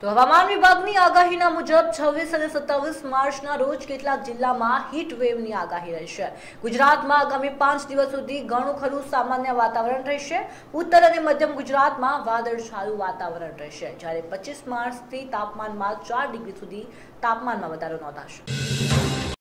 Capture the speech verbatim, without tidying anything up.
તો હવામાન વિભાગની આગાહીના મુજબ છવ્વીસ અને સત્તાવીસ માર્ચના રોજ કેટલાક જિલ્લામાં હીટ વેવની આગાહી રહેશે। ગુજરાતમાં આગામી પાંચ દિવસ સુધી ઘણું ખરું સામાન્ય વાતાવરણ રહેશે। ઉત્તર અને મધ્યમ ગુજરાતમાં વાદળછાયું વાતાવરણ રહેશે, જ્યારે પચીસ માર્ચથી તાપમાનમાં ચાર ડિગ્રી સુધી તાપમાનમાં વધારો નોંધાશે।